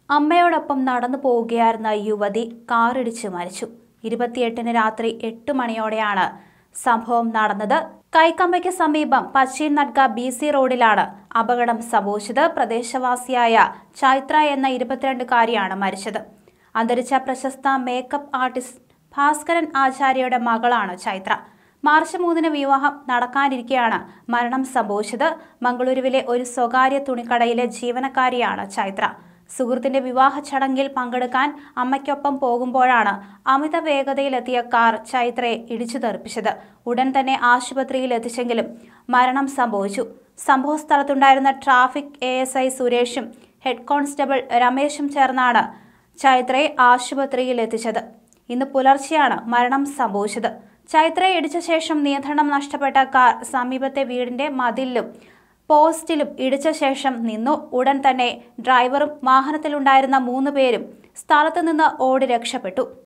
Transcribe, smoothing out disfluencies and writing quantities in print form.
അമ്മയോടൊപ്പം നടന്നു പോവുകയായിരുന്ന യുവതി കാറിടിച്ച് മരിച്ചു. 28-ന് രാത്രി 8 മണിയോടെയാണ് സംഭവം നടന്നത്. കൈക്കമ്പയ്ക്ക് സമീപം പച്ചീൻ നട്ക BC റോഡിലാണ് അപകടം സംഭവിച്ചത്. പ്രദേശവാസിയായ ചൈത്ര എന്ന 22-കാരിയാണ് മരിച്ചത്. അന്തരിച്ച പ്രശസ്ത മേക്കപ്പ് ആർട്ടിസ്റ്റ് ഭാസ്കരൻ ആചാര്യയുടെ മകളാണ് ചൈത്ര. മാർച്ച് 3-ന് വിവാഹം നടക്കാനിരിക്കെയാണ് മരണം സംഭവിച്ചത്. മംഗളൂരുവിലെ ഒരു സ്വകാര്യ തുണിക്കടയിലെ ജീവനക്കാരിയാണ് ചൈത്ര. സുഹൃത്തിന്റെ വിവാഹ ചടങ്ങിൽ പങ്കെടുക്കാൻ അമ്മയ്ക്കൊപ്പം പോകുമ്പോഴാണ് അമിത വേഗതയിലെത്തിയ കാർ ചൈത്രയെ ഇടിച്ചു തെറിപ്പിച്ചത്. ഉടൻ തന്നെ ആശുപത്രിയിൽ എത്തിച്ചെങ്കിലും മരണം സംഭവിച്ചു. സംഭവ സ്ഥലത്തുണ്ടായിരുന്ന ട്രാഫിക് ASI സുരേഷും ഹെഡ് കോൺസ്റ്റബിൾ രമേശും ചേർന്നാണ് ചൈത്രയെ ആശുപത്രിയിൽ എത്തിച്ചത്. ഇന്ന് പുലർച്ചെയാണ് മരണം സംഭവിച്ചത്. ചൈത്രയെ ഇടിച്ച ശേഷം നിയന്ത്രണം നഷ്ടപ്പെട്ട കാർ സമീപത്തെ വീടിന്റെ മതിലിലും പോസ്റ്റിലും ഇടിച്ച ശേഷം നിന്നു. ഉടൻ തന്നെ ഡ്രൈവറും വാഹനത്തിലുണ്ടായിരുന്ന 3 പേരും സ്ഥലത്തു നിന്ന് ഓടി രക്ഷപ്പെട്ടു.